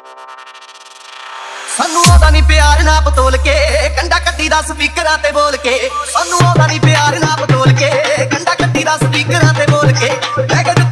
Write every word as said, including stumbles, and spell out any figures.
सानू आदा नहीं प्यार ना बतोल के कंडा कट्टी दा स्पीकरां ते बोल के। सानू आदा नहीं प्यार ना बतोल के कंडा कट्टी दा स्पीकरां ते बोल के।